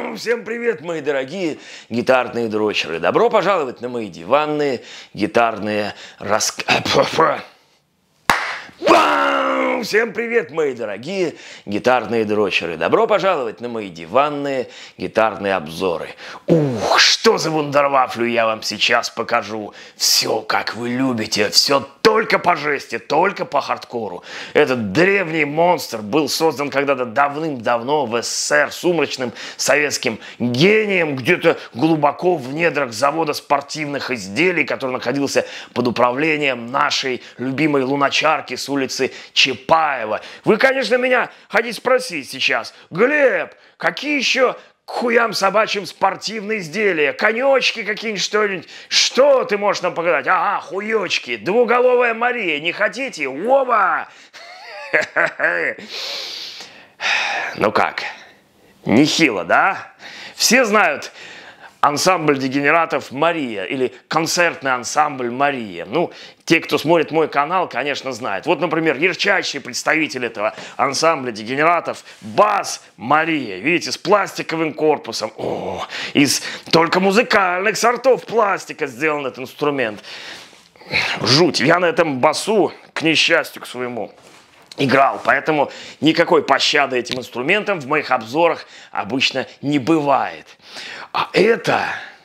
Всем привет, мои дорогие гитарные дрочеры. Добро пожаловать на мои диванные гитарные рассказы. Всем привет, мои дорогие гитарные дрочеры. Добро пожаловать на мои диванные гитарные обзоры. Ух, что за вундервафлю я вам сейчас покажу. Все, как вы любите, все только по жести, только по хардкору. Этот древний монстр был создан когда-то давным-давно в СССР сумрачным советским гением где-то глубоко в недрах завода спортивных изделий, который находился под управлением нашей любимой луначарки с улицы Чапаева. Вы, конечно, меня хотите спросить сейчас: Глеб, какие еще к хуям собачьим спортивные изделия? Конечки какие-нибудь, что-нибудь? Что ты можешь нам показать? Ага, хуечки. Двуголовая Мария. Не хотите? Оба! Ну как? Нехило, да? Все знают ансамбль дегенератов «Мария» или концертный ансамбль «Мария». Ну, те, кто смотрит мой канал, конечно, знают. Вот, например, ярчайший представитель этого ансамбля дегенератов – бас «Мария». Видите, с пластиковым корпусом. О, из только музыкальных сортов пластика сделан этот инструмент. Жуть. Я на этом басу, к несчастью, к своему, играл, поэтому никакой пощады этим инструментам в моих обзорах обычно не бывает. А это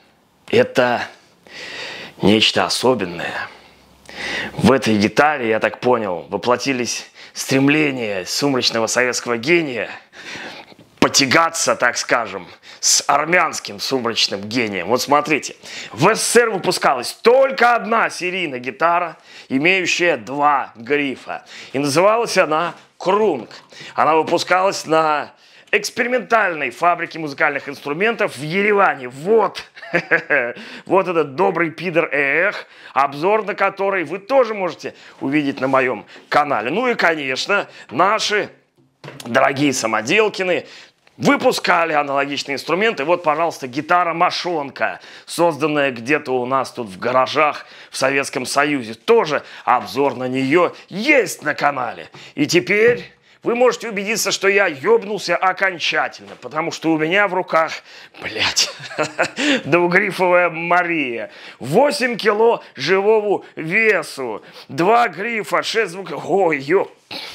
нечто особенное. В этой гитаре, я так понял, воплотились стремления сумрачного советского гения потягаться, так скажем, с армянским сумрачным гением. Вот смотрите, в СССР выпускалась только одна серийная гитара, имеющая два грифа. И называлась она «Крунг». Она выпускалась на экспериментальной фабрике музыкальных инструментов в Ереване. Вот, вот этот добрый пидор эх, обзор на который вы тоже можете увидеть на моем канале. Ну и, конечно, наши дорогие самоделкины выпускали аналогичные инструменты. Вот, пожалуйста, гитара-мошонка, созданная где-то у нас тут в гаражах в Советском Союзе. Тоже обзор на нее есть на канале. И теперь вы можете убедиться, что я ёбнулся окончательно, потому что у меня в руках, блядь, двугрифовая Мария. 8 кило живого весу, 2 грифа, 6 звуков. Ой, ёп.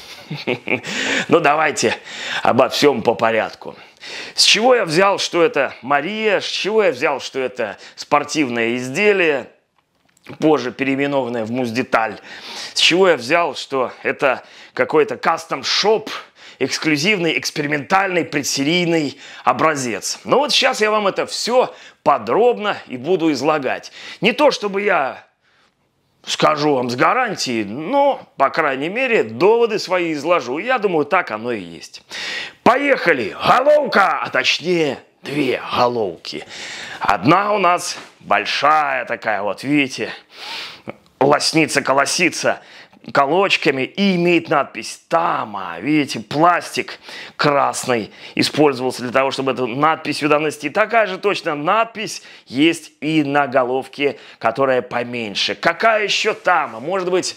Ну, давайте обо всем по порядку. С чего я взял, что это Мария? С чего я взял, что это спортивное изделие, позже переименованное в Муздеталь? С чего я взял, что это какой-то кастом-шоп, эксклюзивный, экспериментальный, предсерийный образец? Ну вот сейчас я вам это все подробно и буду излагать. Не то, чтобы я скажу вам с гарантией, но, по крайней мере, доводы свои изложу. Я думаю, так оно и есть. Поехали! Головка, а точнее, две головки. Одна у нас большая такая, вот видите, лосница-колосица колочками и имеет надпись «Тама». Видите, пластик красный использовался для того, чтобы эту надпись сюда нанести. Такая же точно надпись есть и на головке, которая поменьше. Какая еще Тама? Может быть,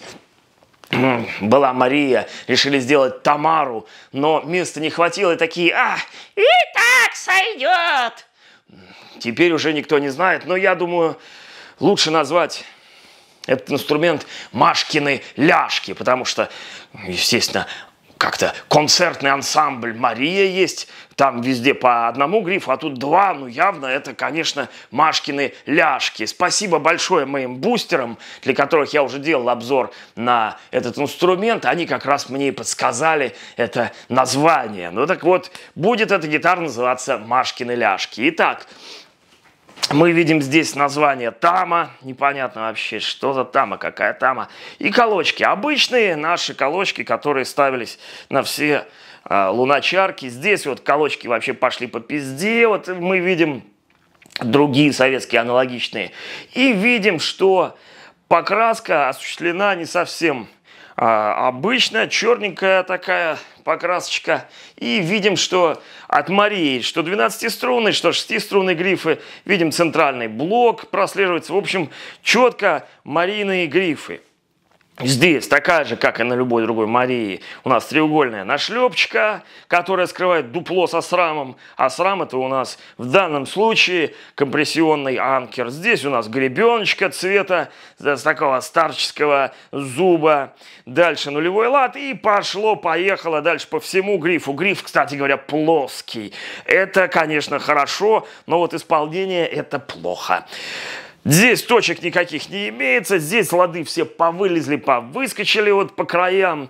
была Мария, решили сделать Тамару, но места не хватило, и такие: и так сойдет. Теперь уже никто не знает, но я думаю, лучше назвать этот инструмент Машкины ляжки, потому что, естественно, как-то концертный ансамбль Мария есть, там везде по одному грифу, а тут два, ну явно это, конечно, Машкины ляжки. Спасибо большое моим бустерам, для которых я уже делал обзор на этот инструмент, они как раз мне и подсказали это название. Ну так вот, будет эта гитара называться Машкины ляжки. Итак, мы видим здесь название Тама. Непонятно вообще, что за Тама, какая Тама. И колочки. Обычные наши колочки, которые ставились на все луначарки. Здесь вот колочки вообще пошли по пизде. Вот мы видим другие советские аналогичные. И видим, что покраска осуществлена не совсем обычная, черненькая такая покрасочка. И видим, что от Марии, что 12-струнный, что 6-струнные грифы, видим центральный блок прослеживается. В общем, четко Марийные грифы. Здесь такая же, как и на любой другой Марии, у нас треугольная нашлепочка, которая скрывает дупло со срамом, а срам это у нас в данном случае компрессионный анкер. Здесь у нас гребеночка цвета с такого старческого зуба. Дальше нулевой лад и пошло-поехало дальше по всему грифу. Гриф, кстати говоря, плоский. Это, конечно, хорошо, но вот исполнение это плохо. Здесь точек никаких не имеется, здесь лады все повылезли, повыскочили вот по краям.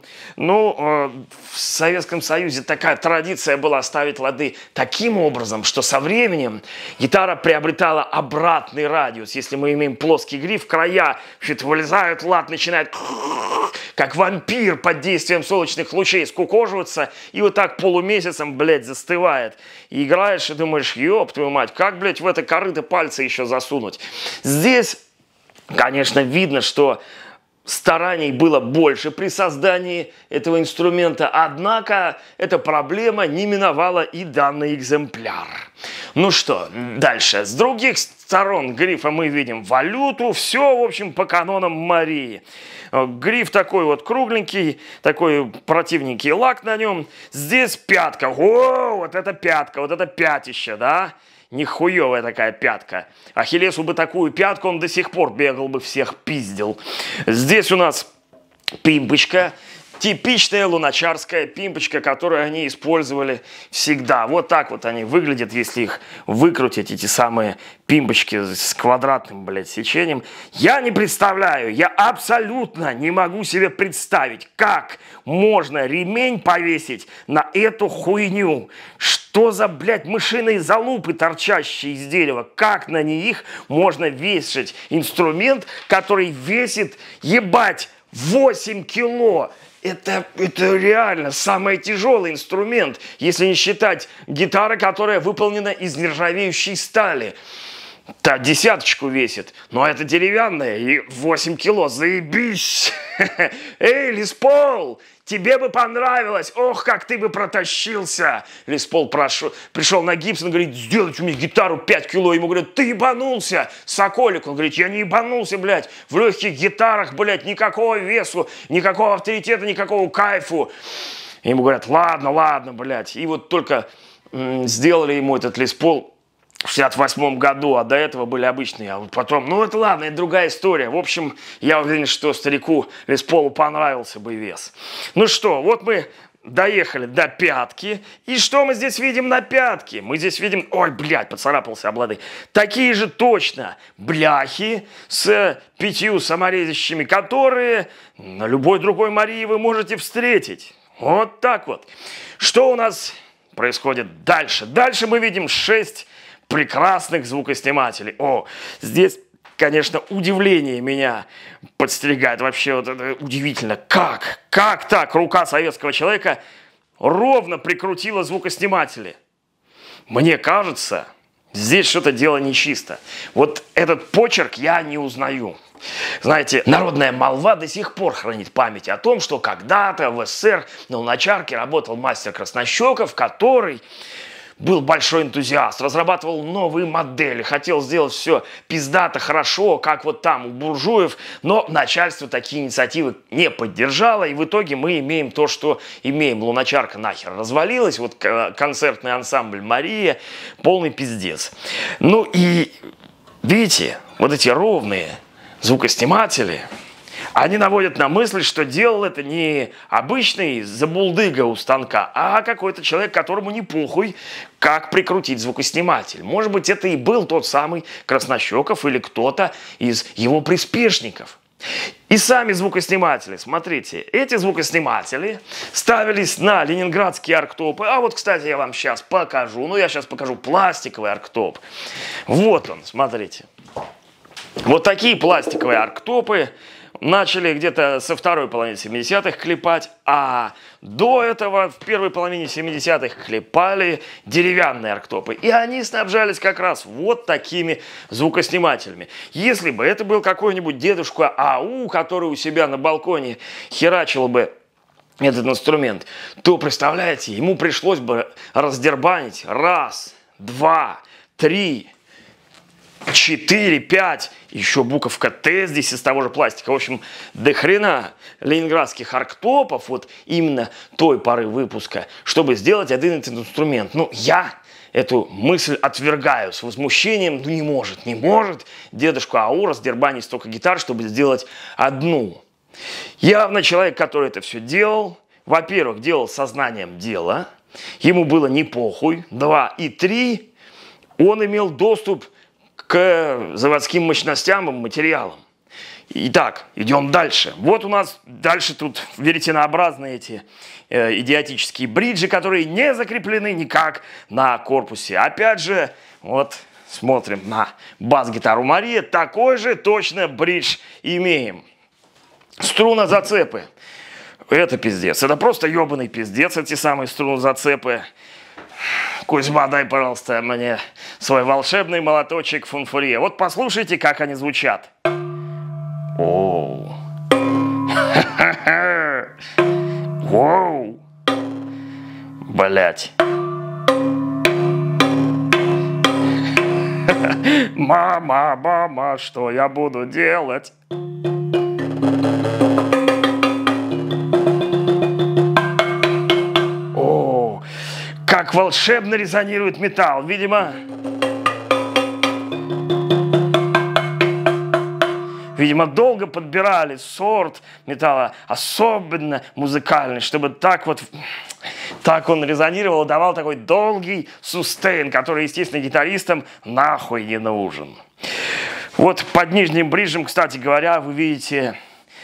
Ну, в Советском Союзе такая традиция была ставить лады таким образом, что со временем гитара приобретала обратный радиус. Если мы имеем плоский гриф, края вылезают, лад начинает как вампир под действием солнечных лучей скукоживаться и вот так полумесяцем, блядь, застывает. И играешь и думаешь, ёб твою мать, как, блядь, в это корыто пальцы еще засунуть? Здесь, конечно, видно, что стараний было больше при создании этого инструмента, однако эта проблема не миновала и данный экземпляр. Ну что, дальше. С других сторон грифа мы видим валюту, все, в общем, по канонам Марии. Гриф такой вот кругленький, такой противненький лак на нем. Здесь пятка. О, вот это пятка, вот это пятище, да? Нихуевая такая пятка. Ахиллесу бы такую пятку, он до сих пор бегал бы, всех пиздил. Здесь у нас пимпочка. Типичная луначарская пимпочка, которую они использовали всегда. Вот так вот они выглядят, если их выкрутить, эти самые пимпочки с квадратным, блядь, сечением. Я не представляю, я абсолютно не могу себе представить, как можно ремень повесить на эту хуйню. Что за, блядь, мышиные залупы, торчащие из дерева? Как на них можно вешать инструмент, который весит, ебать, 8 кило? Это реально самый тяжелый инструмент, если не считать гитары, которая выполнена из нержавеющей стали. Та десяточку весит, но это деревянная и 8 кило, заебись! Эй, Лес Пол, тебе бы понравилось, ох, как ты бы протащился! Лес Пол пришел на Гибсон, говорит, сделайте у меня гитару 5 кило. Ему говорят, ты ебанулся, Соколик. Он говорит, я не ебанулся, блядь, в легких гитарах, блядь, никакого весу, никакого авторитета, никакого кайфу. Ему говорят, ладно, ладно, блядь. И вот только сделали ему этот Лес Пол в 68 году, а до этого были обычные. А вот потом, ну это ладно, это другая история. В общем, я уверен, что старику Лес Полу понравился бы вес. Ну что, вот мы доехали до пятки. И что мы здесь видим на пятке? Мы здесь видим, ой, блядь, поцарапался об лады. Такие же точно бляхи с 5 саморезищами, которые на любой другой Марии вы можете встретить. Вот так вот. Что у нас происходит дальше? Дальше мы видим 6 прекрасных звукоснимателей. О, здесь, конечно, удивление меня подстерегает. Вообще вот это удивительно. Как так рука советского человека ровно прикрутила звукосниматели? Мне кажется, здесь что-то дело нечисто. Вот этот почерк я не узнаю. Знаете, народная молва до сих пор хранит память о том, что когда-то в СССР на луначарке работал мастер Краснощеков, который был большой энтузиаст, разрабатывал новые модели, хотел сделать все пиздато, хорошо, как вот там у буржуев, но начальство такие инициативы не поддержало, и в итоге мы имеем то, что имеем. Луначарка нахер развалилась, вот концертный ансамбль «Мария», полный пиздец. Ну и видите, вот эти ровные звукосниматели, они наводят на мысль, что делал это не обычный забулдыга у станка, а какой-то человек, которому не похуй, как прикрутить звукосниматель. Может быть, это и был тот самый Краснощеков или кто-то из его приспешников. И сами звукосниматели, смотрите, эти звукосниматели ставились на ленинградские арктопы. А вот, кстати, я вам сейчас покажу. Ну, я сейчас покажу пластиковый арктоп. Вот он, смотрите. Вот такие пластиковые арктопы начали где-то со второй половины 70-х клепать, а до этого в первой половине 70-х клепали деревянные арктопы. И они снабжались как раз вот такими звукоснимателями. Если бы это был какой-нибудь дедушка АУ, который у себя на балконе херачил бы этот инструмент, то, представляете, ему пришлось бы раздербанить 1, 2, 3, 4, 5, еще буковка Т здесь из того же пластика. В общем, до хрена ленинградских арктопов, вот именно той поры выпуска, чтобы сделать один этот инструмент. Ну, я эту мысль отвергаю с возмущением. Ну, не может дедушка Аурос дербанить столько гитар, чтобы сделать одну. Явно человек, который это все делал, во-первых, делал сознанием дела, ему было не похуй, 2 и 3, он имел доступ к заводским мощностям и материалам. Итак, идем дальше. Вот у нас дальше тут веретенообразные эти идиотические бриджи, которые не закреплены никак на корпусе. Опять же, вот смотрим на бас-гитару Мария, такой же точно бридж имеем. Струнозацепы. Это пиздец. Это просто ебаный пиздец, эти самые струнозацепы. Кузьма, дай, пожалуйста, мне свой волшебный молоточек фунфурия. Вот послушайте, как они звучат. Оу. Воу. Блять. Мама, мама, что я буду делать? О, как волшебно резонирует металл. Видимо, долго подбирали сорт металла, особенно музыкальный, чтобы так он резонировал, давал такой долгий сустейн, который, естественно, гитаристам нахуй не нужен. Вот под нижним бриджем, кстати говоря, вы видите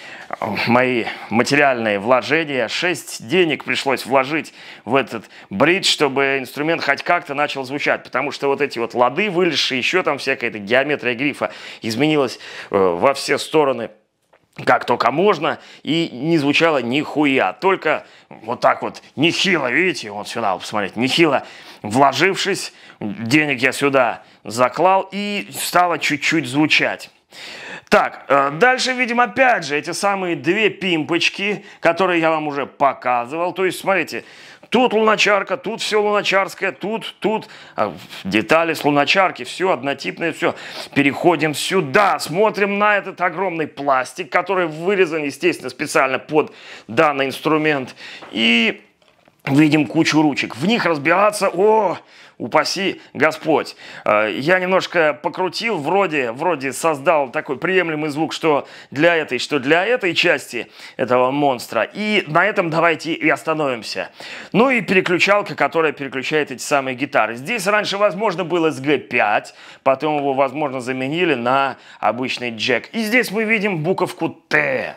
мои материальные вложения. 6 денег пришлось вложить в этот бридж, чтобы инструмент хоть как-то начал звучать. Потому что вот эти вот лады вылезшие, еще там всякая эта геометрия грифа изменилась во все стороны, как только можно, и не звучало нихуя. Только вот так вот нехило, видите, вот сюда посмотрите, нехило вложившись, денег я сюда заклал, и стало чуть-чуть звучать. Так, дальше видим опять же эти самые 2 пимпочки, которые я вам уже показывал. То есть, смотрите, тут луначарка, тут все луначарское, тут детали с луначарки, все однотипное, все. Переходим сюда, смотрим на этот огромный пластик, который вырезан, естественно, специально под данный инструмент. И видим кучу ручек. В них разбираться, упаси Господь. Я немножко покрутил, вроде создал такой приемлемый звук, что для этой части этого монстра. И на этом давайте и остановимся. Ну и переключалка, которая переключает эти самые гитары. Здесь раньше, возможно, был SG5, потом его, возможно, заменили на обычный джек. И здесь мы видим буковку Т.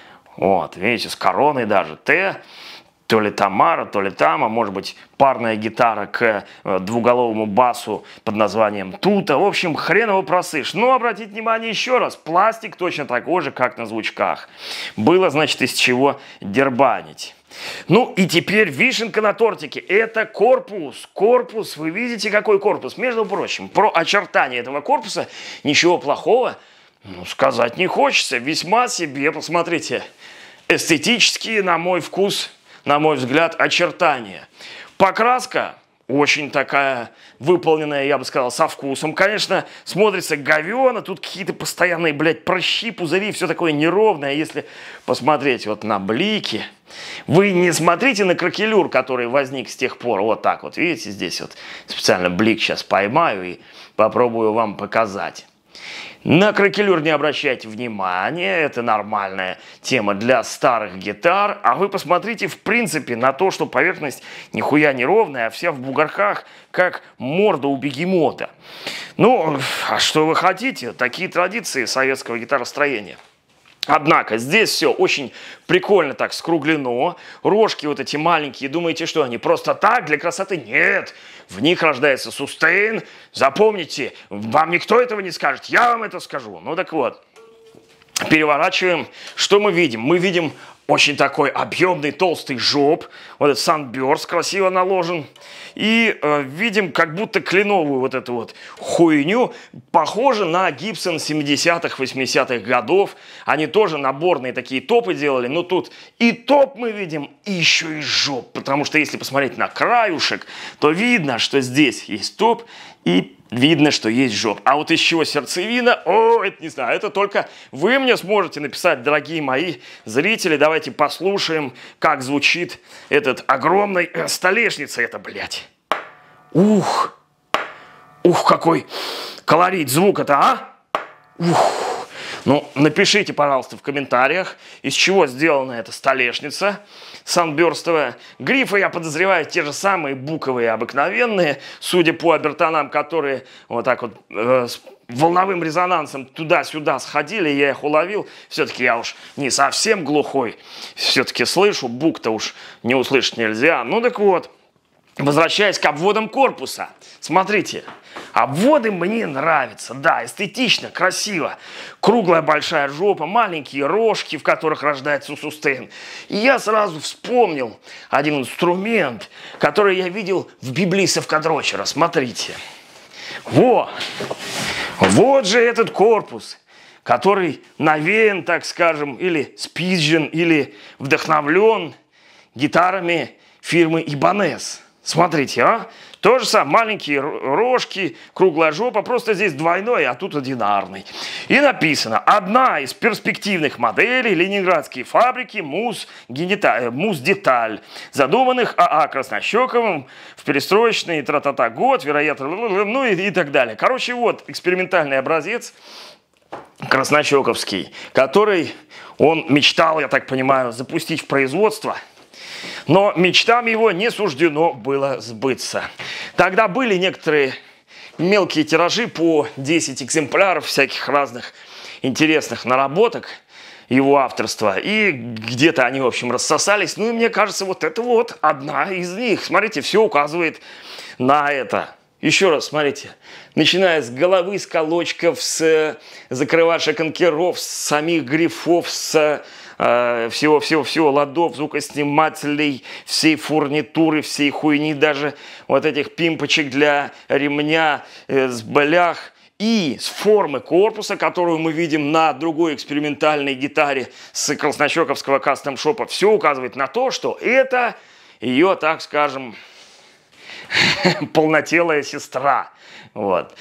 Вот, видите, с короной даже Т. То ли Тамара, то ли Тама, может быть, парная гитара к двуголовому басу под названием Тута. В общем, хрен его просышь. Но обратите внимание еще раз, пластик точно такой же, как на звучках. Было, значит, из чего дербанить. Ну и теперь вишенка на тортике. Это корпус. Корпус, вы видите, какой корпус? Между прочим, про очертания этого корпуса ничего плохого сказать не хочется. Весьма себе, посмотрите, эстетические, на мой вкус, на мой взгляд, очертания. Покраска очень такая выполненная, я бы сказал, со вкусом. Конечно, смотрится говёно, тут какие-то постоянные, блядь, прыщи, пузыри, все такое неровное. Если посмотреть вот на блики, вы не смотрите на кракелюр, который возник с тех пор. Вот так вот, видите, здесь вот специально блик сейчас поймаю и попробую вам показать. На кракелюр не обращайте внимания, это нормальная тема для старых гитар. А вы посмотрите, в принципе, на то, что поверхность нихуя не ровная, а вся в бугорках, как морда у бегемота. Ну, а что вы хотите? Такие традиции советского гитаростроения. Однако здесь все очень прикольно так скруглено. Рожки вот эти маленькие, думаете, что они просто так, для красоты? Нет, в них рождается сустейн. Запомните, вам никто этого не скажет, я вам это скажу. Ну так вот, переворачиваем. Что мы видим? Мы видим очень такой объемный толстый жоп. Вот этот Sunburst красиво наложен. И видим как будто кленовую вот эту вот хуйню. Похоже на Gibson 70-х, 80-х годов. Они тоже наборные такие топы делали. Но тут и топ мы видим, и еще и жоп. Потому что если посмотреть на краюшек, то видно, что здесь есть топ. И видно, что есть жоп. А вот из чего сердцевина, это не знаю, это только вы мне сможете написать, дорогие мои зрители. Давайте послушаем, как звучит этот огромный столешница, это, блядь. Ух, какой колорит звука-то, а? Ух. Ну, напишите, пожалуйста, в комментариях, из чего сделана эта столешница санберстовая. Грифы, я подозреваю, те же самые буковые, обыкновенные, судя по обертонам, которые вот так вот с волновым резонансом туда-сюда сходили, я их уловил. Все-таки я уж не совсем глухой, все-таки слышу, бук-то уж не услышать нельзя. Ну так вот, возвращаясь к обводам корпуса, смотрите. Обводы мне нравятся, да, эстетично, красиво. Круглая большая жопа, маленькие рожки, в которых рождается сустейн. И я сразу вспомнил один инструмент, который я видел в Библии Савкадрочера. Смотрите. Вот же этот корпус, который навеян, так скажем, или спизжен, или вдохновлен гитарами фирмы Ибанез. Смотрите, а? То же самое, маленькие рожки, круглая жопа, просто здесь двойной, а тут одинарный. И написано, одна из перспективных моделей ленинградской фабрики Муз-Деталь, задуманных А.А. Краснощековым в перестроечный тра-та-та год, вероятно, ну и так далее. Короче, вот экспериментальный образец краснощековский, который он мечтал, я так понимаю, запустить в производство. Но мечтам его не суждено было сбыться. Тогда были некоторые мелкие тиражи по 10 экземпляров всяких разных интересных наработок его авторства. И где-то они, в общем, рассосались. Ну и мне кажется, вот это вот одна из них. Смотрите, все указывает на это. Еще раз, смотрите. Начиная с головы, с колочков, с закрывашек анкеров, с самих грифов, с всего ладов, звукоснимателей, всей фурнитуры, всей хуйни, даже вот этих пимпочек для ремня, с блях и с формы корпуса, которую мы видим на другой экспериментальной гитаре с краснощековского кастом-шопа. Все указывает на то, что это ее, так скажем, полнотелая сестра. Вот.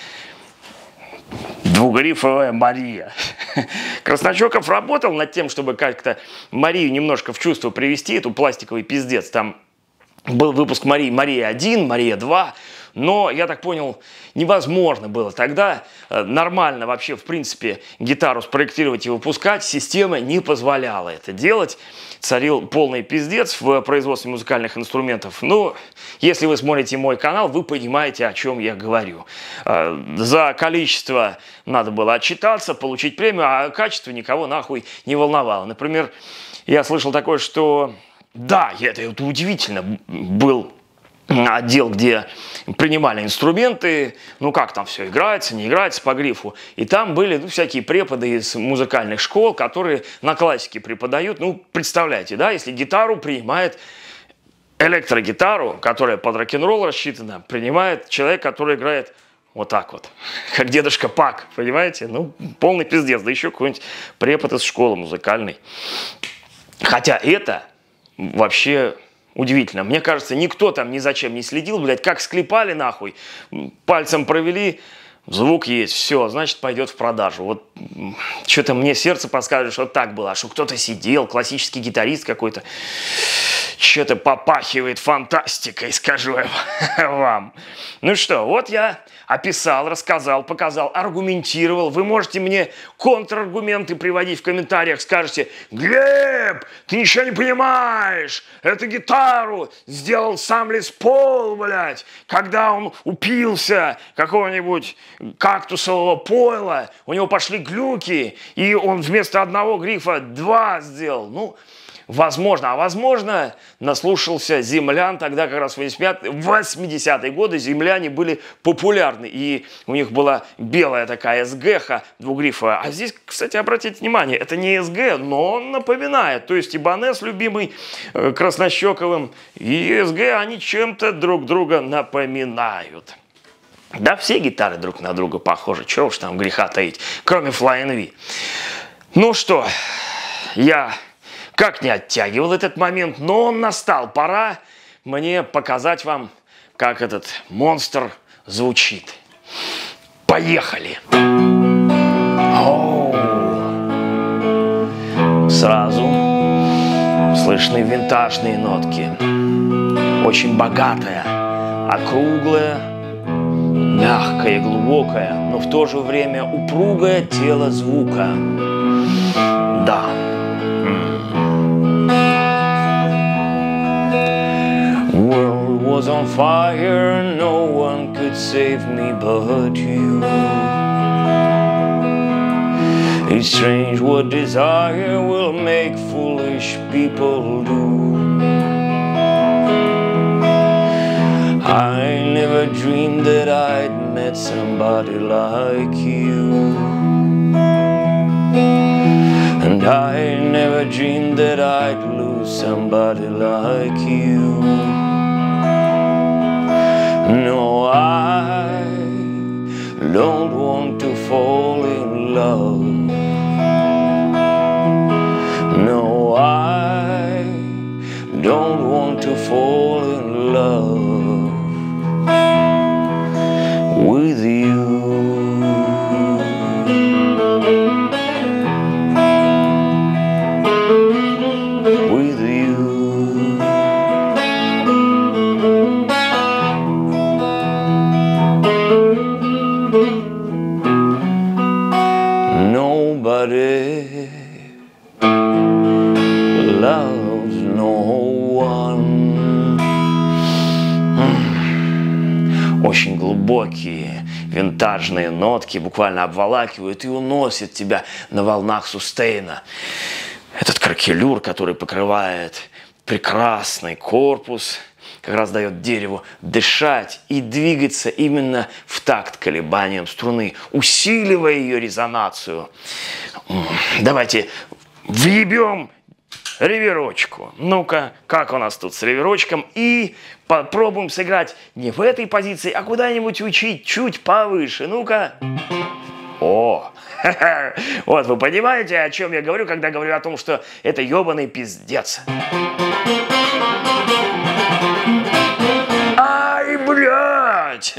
Двугрифовая Мария. Краснощеков работал над тем, чтобы как-то Марию немножко в чувство привести, эту пластиковый пиздец. Там был выпуск Марии, Мария-1, Мария-2. Но, я так понял, невозможно было тогда нормально вообще, в принципе, гитару спроектировать и выпускать. Система не позволяла это делать. Царил полный пиздец в производстве музыкальных инструментов. Ну, если вы смотрите мой канал, вы понимаете, о чем я говорю. За количество надо было отчитаться, получить премию, а качество никого нахуй не волновало. Например, я слышал такое, что... Да, это удивительно, был отдел, где принимали инструменты, ну как там все играется, не играется по грифу. И там были всякие преподы из музыкальных школ, которые на классике преподают. Ну, представляете, да, если гитару принимает, электрогитару, которая под рок-н-ролл рассчитана, принимает человек, который играет вот так вот, как дедушка Пак, понимаете? Ну, полный пиздец, да еще какой-нибудь препод из школы музыкальной. Хотя это вообще... удивительно. Мне кажется, никто там ни за чем не следил, блядь, как склепали нахуй, пальцем провели, звук есть, все, значит, пойдет в продажу. Вот что-то мне сердце подсказывает, что так было, а что кто-то сидел, классический гитарист какой-то, что-то попахивает фантастикой, скажу я вам. Ну что, вот я описал, рассказал, показал, аргументировал. Вы можете мне контраргументы приводить в комментариях. Скажете: Глеб, ты ничего не понимаешь. Эту гитару сделал сам Лес Пол, блядь. Когда он упился какого-нибудь кактусового пойла, у него пошли глюки, и он вместо одного грифа 2 сделал. Ну, возможно, а возможно, наслушался землян, тогда как раз в 80-е годы земляне были популярны, и у них была белая такая СГ-ха двугрифовая. А здесь, кстати, обратите внимание, это не СГ, но он напоминает, то есть Ибанез, любимый Краснощековым, и СГ, они чем-то друг друга напоминают. Да, все гитары друг на друга похожи, чего уж там греха таить, кроме Flying V. Ну что, я... как не оттягивал этот момент, но он настал. Пора мне показать вам, как этот монстр звучит. Поехали! Оу. Сразу слышны винтажные нотки. Очень богатая, округлая, мягкое, глубокое, но в то же время упругое тело звука. Да. World was on fire, no one could save me but you. It's strange what desire will make foolish people do. I never dreamed that I'd met somebody like you. And I never dreamed that I'd lose somebody like you. No, I don't want to fall in love. No, I don't want to fall in love with you. With you. Nobody loves no one. Очень глубокие винтажные нотки буквально обволакивают и уносят тебя на волнах сустейна. Этот кракелюр, который покрывает прекрасный корпус, как раз дает дереву дышать и двигаться именно в такт колебаниям струны, усиливая ее резонацию. Давайте въебем реверочку. Ну-ка, как у нас тут с реверочком? И попробуем сыграть не в этой позиции, а куда-нибудь учить чуть повыше. Ну-ка. О! Вот вы понимаете, о чем я говорю, когда говорю о том, что это ебаный пиздец. Ай, блядь!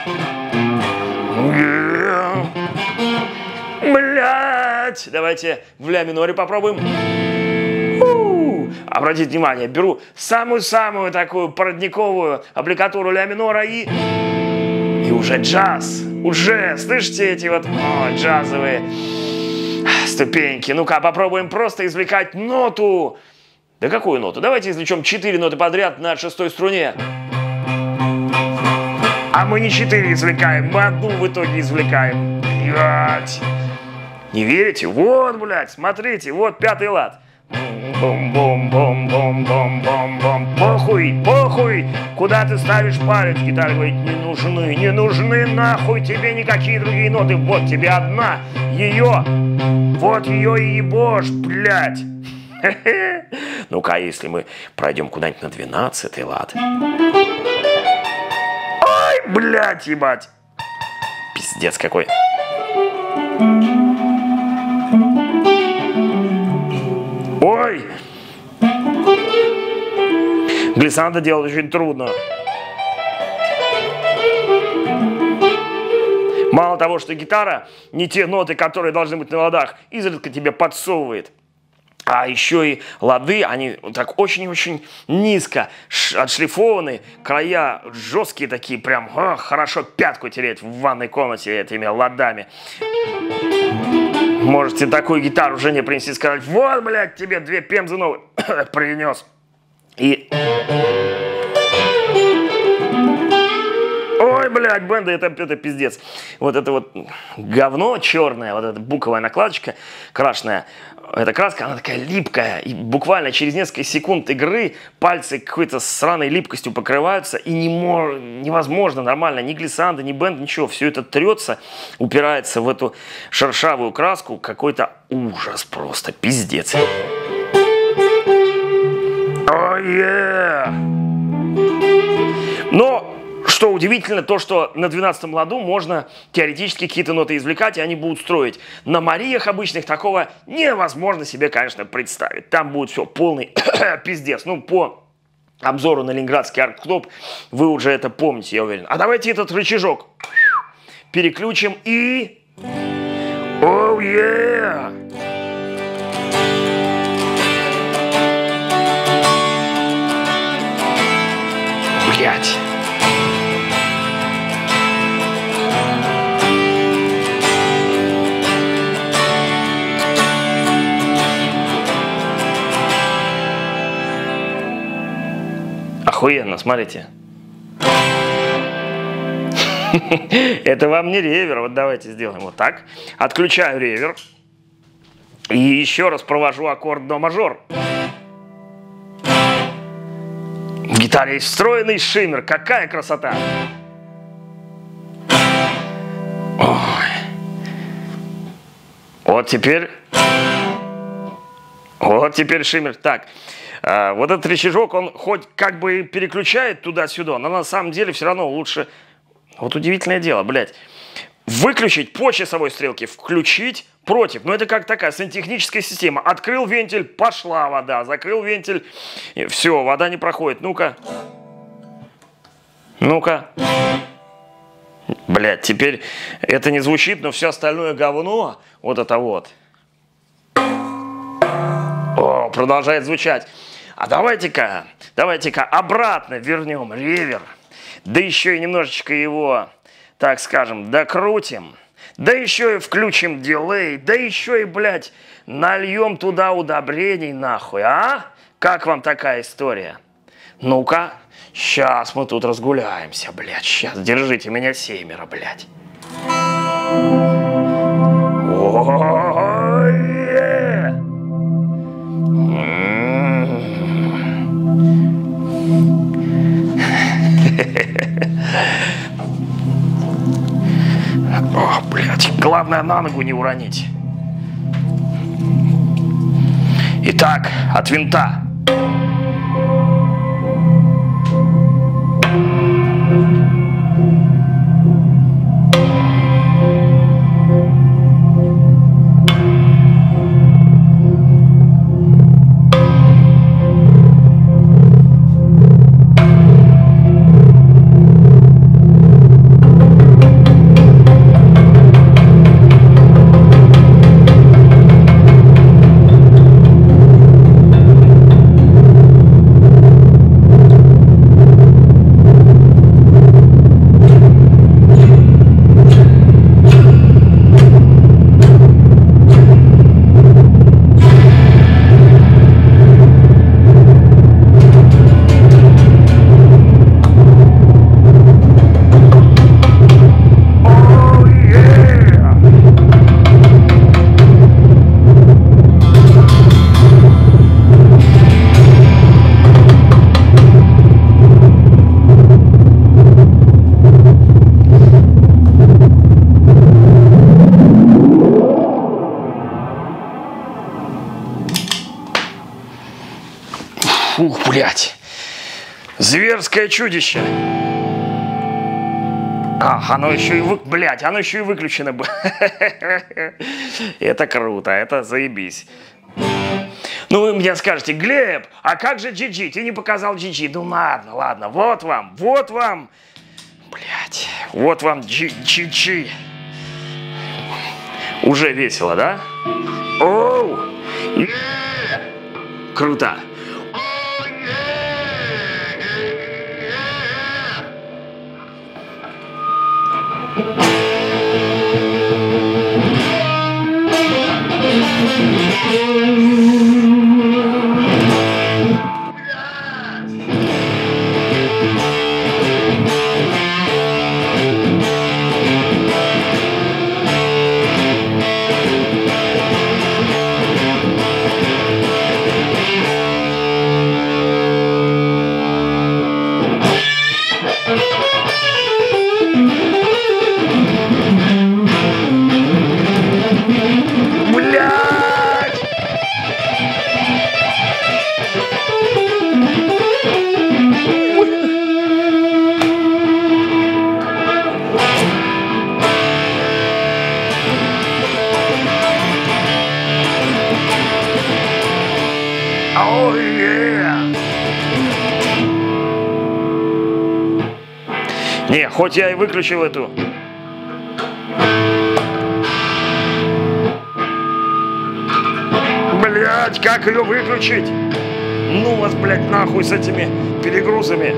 Блядь! Давайте в ля миноре попробуем. Обратите внимание, беру самую-самую такую породниковую аппликатуру ля минора и уже джаз. Уже, слышите эти вот джазовые ступеньки? Ну-ка, попробуем просто извлекать ноту. Да какую ноту? Давайте извлечем 4 ноты подряд на 6-й струне. А мы не 4 извлекаем, мы одну в итоге извлекаем. Блять. Не верите? Вот, блядь, смотрите, вот 5-й лад. Бум-бум-бум-бум-бум-бум-бум. Похуй, похуй, куда ты ставишь палец? Гитара говорит, не нужны нахуй тебе никакие другие ноты. Вот тебе одна, ее, вот ее и ебошь, блядь. Ну-ка, а если мы пройдем куда-нибудь на 12-й лад? Ой, блядь, ебать. Пиздец какой. Ой! Глиссандо делать очень трудно. Мало того, что гитара не те ноты, которые должны быть на ладах, изредка тебе подсовывает. А еще и лады, они так очень-очень низко отшлифованы, края жесткие такие, прям хорошо пятку тереть в ванной комнате этими ладами. Можете такую гитару жене принести и сказать, вот, блядь, тебе 2 пемзы новые принес. И... Ой, блядь, бенда, это пиздец. Вот это вот говно черное, вот эта буковая накладочка красная, эта краска, она такая липкая. И буквально через несколько секунд игры пальцы какой-то сраной липкостью покрываются. И невозможно нормально ни глиссандо, ни бенд, ничего. Все это трется, упирается в эту шершавую краску. Какой-то ужас просто, пиздец. Но... Что удивительно, то, что на 12-м ладу можно теоретически какие-то ноты извлекать, и они будут строить. На Мариях обычных такого невозможно себе, конечно, представить. Там будет все полный пиздец. Ну, по обзору на ленинградский арт-клуб вы уже это помните, я уверен. А давайте этот рычажок переключим и... Оу, yeah! Блять. Охуенно, смотрите. Это вам не ревер. Вот давайте сделаем вот так. Отключаю ревер. И еще раз провожу аккорд до мажор. В гитаре есть встроенный шиммер. Какая красота! Ой. Вот теперь шиммер. Так. Вот этот рычажок, он хоть как бы переключает туда-сюда, но на самом деле все равно лучше... Вот удивительное дело, блядь. Выключить по часовой стрелке, включить против. Ну это как такая сантехническая система. Открыл вентиль, пошла вода. Закрыл вентиль, все, вода не проходит. Ну-ка. Ну-ка. Блядь, теперь это не звучит, но все остальное говно. Вот это вот. О, продолжает звучать. А давайте-ка обратно вернем ревер. Да еще и немножечко его, так скажем, докрутим. Да еще и включим дилей. Да еще и, блядь, нальем туда удобрений нахуй, а? Как вам такая история? Ну-ка, сейчас мы тут разгуляемся, блядь. Сейчас, держите меня семеро, блядь. О, блядь, главное на ногу не уронить. Итак, от винта. Фух, блядь. Зверское чудище. Ах, оно еще и оно еще и выключено было. Это круто, это заебись. Ну, вы мне скажете, Глеб, а как же GG? Ты не показал GG. Ну, ладно, вот вам. Блядь, вот вам GG. Уже весело, да? Оу! Круто. Не, хоть я и выключил эту Блять, как ее выключить? Ну вас, блядь, нахуй с этими перегрузами.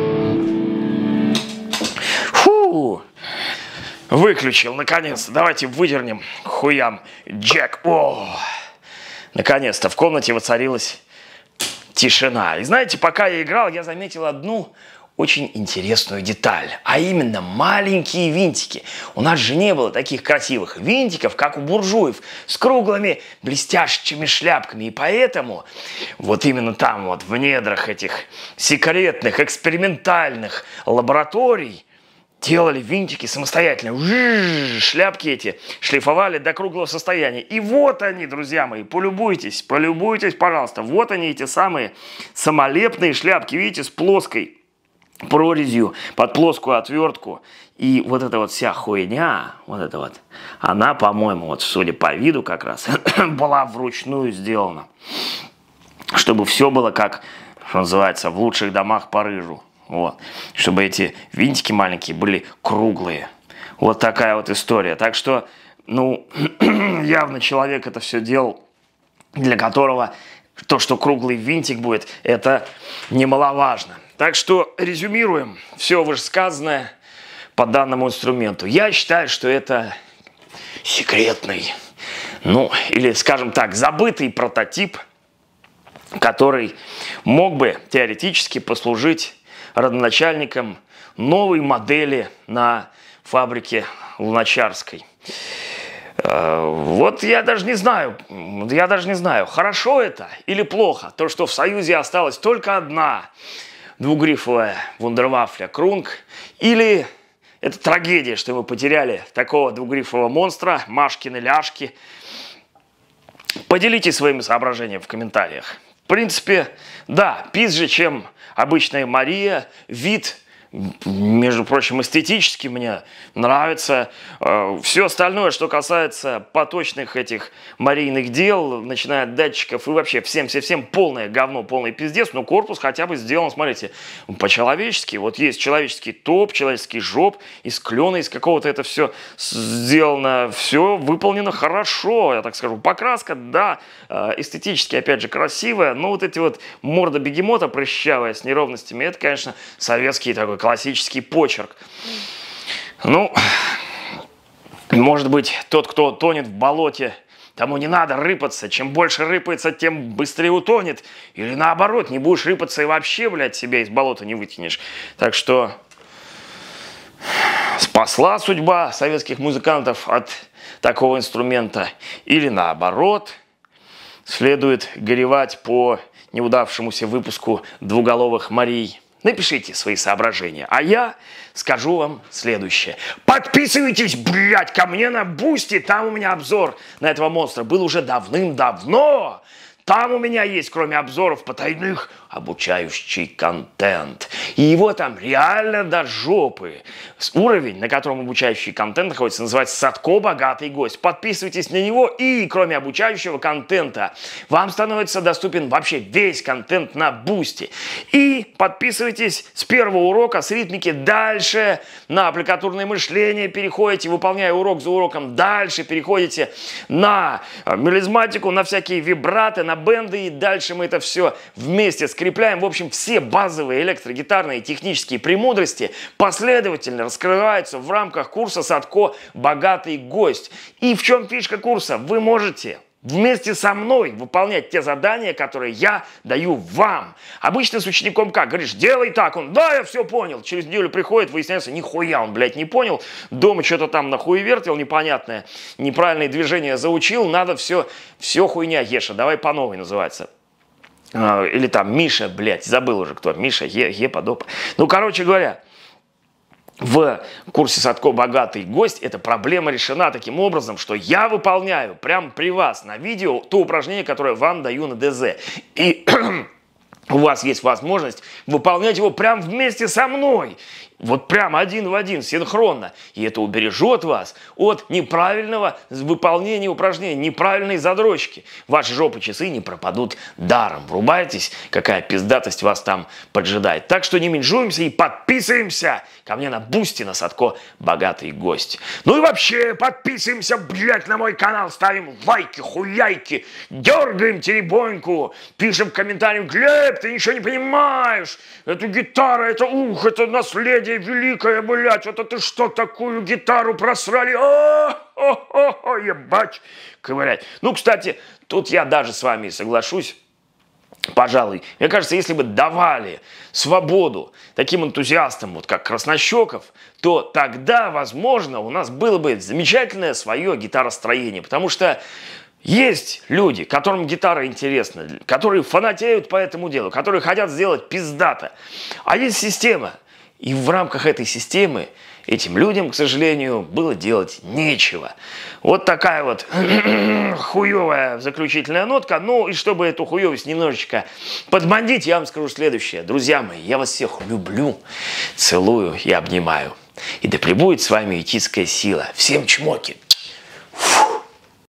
Фу. Выключил, наконец-то. Давайте выдернем хуям джек. О! Наконец-то в комнате воцарилась тишина. И знаете, пока я играл, я заметил одну очень интересную деталь. А именно маленькие винтики. У нас же не было таких красивых винтиков, как у буржуев, с круглыми блестящими шляпками. И поэтому вот именно там, вот в недрах этих секретных, экспериментальных лабораторий делали винтики самостоятельно. Шляпки эти шлифовали до круглого состояния. И вот они, друзья мои, полюбуйтесь, пожалуйста. Вот они, эти самые самолепные шляпки, видите, с плоской прорезью под плоскую отвертку. И вот эта вот вся хуйня, вот эта вот, она, по-моему, вот судя по виду как раз, была вручную сделана. Чтобы все было как, что называется, в лучших домах Парижу. Вот. Чтобы эти винтики маленькие были круглые. Вот такая вот история. Так что, ну, явно человек это все делал, для которого то, что круглый винтик будет, это немаловажно. Так что резюмируем все вышесказанное по данному инструменту. Я считаю, что это секретный, ну, или, скажем так, забытый прототип, который мог бы теоретически послужить родоначальником новой модели на фабрике Луначарской. Вот я даже не знаю, хорошо это или плохо, то, что в Союзе осталась только одна двугрифовая вундервафля Крунг, или это трагедия, что мы потеряли такого двугрифового монстра, Машкины ляжки. Поделитесь своими соображениями в комментариях. В принципе, да, пизже, чем обычная Мария, вид, между прочим, эстетически мне нравится. Все остальное, что касается поточных этих марийных дел, начиная от датчиков и вообще всем полное говно, полный пиздец, но корпус хотя бы сделан, смотрите, по-человечески. Вот есть человеческий топ, человеческий жоп, из клена, из какого-то это все сделано, все выполнено хорошо, я так скажу. Покраска, да, эстетически, опять же, красивая, но вот эти вот морда бегемота прыщавая с неровностями, это, конечно, советский такой классический почерк. Ну, может быть, тот, кто тонет в болоте, тому не надо рыпаться. Чем больше рыпается, тем быстрее утонет. Или наоборот, не будешь рыпаться и вообще, блядь, себя из болота не вытянешь. Так что спасла судьба советских музыкантов от такого инструмента. Или наоборот, следует горевать по неудавшемуся выпуску «Двуголовых Марий». Напишите свои соображения, а я скажу вам следующее. Подписывайтесь, блядь, ко мне на Бусти, там у меня обзор на этого монстра был уже давным-давно. Там у меня есть, кроме обзоров потайных, обучающий контент. И его там реально до жопы. Уровень, на котором обучающий контент находится, называется «Садко богатый гость». Подписывайтесь на него, и кроме обучающего контента, вам становится доступен вообще весь контент на Бусти. И подписывайтесь с первого урока с ритмики дальше на аппликатурное мышление переходите, выполняя урок за уроком, дальше переходите на мелизматику, на всякие вибраты, на бенды, и дальше мы это все вместе скрепляем. В общем, все базовые электрогитарные технические премудрости последовательно раскрываются в рамках курса «Садко богатый гость». И в чем фишка курса? Вы можете вместе со мной выполнять те задания, которые я даю вам. Обычно с учеником как? Говоришь, делай так. Он, да, я все понял. Через неделю приходит, выясняется, нихуя он, блядь, не понял. Дома что-то там нахуевертил непонятное. Неправильные движения заучил. Надо все хуйня, Еша. Давай по новой называется. Или там Миша, блядь, забыл уже кто. Миша, Еподоп. Ну, короче говоря, в курсе «Садко богатый гость» эта проблема решена таким образом, что я выполняю прямо при вас на видео то упражнение, которое вам даю на ДЗ. И у вас есть возможность выполнять его прямо вместе со мной. Вот прямо один в один, синхронно. И это убережет вас от неправильного выполнения упражнений, неправильной задрочки. Ваши жопы часы не пропадут даром. Врубайтесь, какая пиздатость вас там поджидает. Так что не менжуемся и подписываемся. Ко мне на Бусти, на Садко «Богатый гость». Ну и вообще подписываемся, блядь, на мой канал. Ставим лайки, хуяйки, дергаем теребоньку. Пишем в комментариях: Глеб, ты ничего не понимаешь. Это гитара, это наследие великое, блядь, это ты что, такую гитару просрали? Ебать, ковырять. Ну, кстати, тут я даже с вами соглашусь. Пожалуй, мне кажется, если бы давали свободу таким энтузиастам, вот как Краснощеков, то тогда, возможно, у нас было бы замечательное свое гитаростроение. Потому что есть люди, которым гитара интересна, которые фанатеют по этому делу, которые хотят сделать пиздато. А есть система. И в рамках этой системы этим людям, к сожалению, было делать нечего. Вот такая вот хуевая заключительная нотка. Ну и чтобы эту хуевость немножечко подмандить, я вам скажу следующее. Друзья мои, я вас всех люблю, целую и обнимаю. И да пребудет с вами этическая сила. Всем чмоки!